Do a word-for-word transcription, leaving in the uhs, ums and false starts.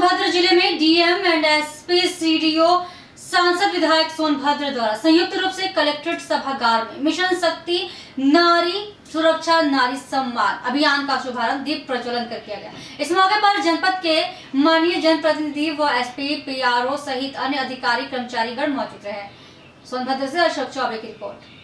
सोनभद्र जिले में DM and SP CDO सांसद विधायक सोनभद्र द्वारा संयुक्त रूप से कलेक्ट्रेट सभागार में मिशन शक्ति नारी सुरक्षा नारी सम्मान अभियान का शुभारंभ दीप प्रज्वलन कर किया गया। इस मौके पर जनपद के माननीय जनप्रतिनिधि व एसपी पीआरओ सहित अन्य अधिकारी कर्मचारीगण मौजूद रहे। सोनभद्र से अशोक चौबे की रिपोर्ट।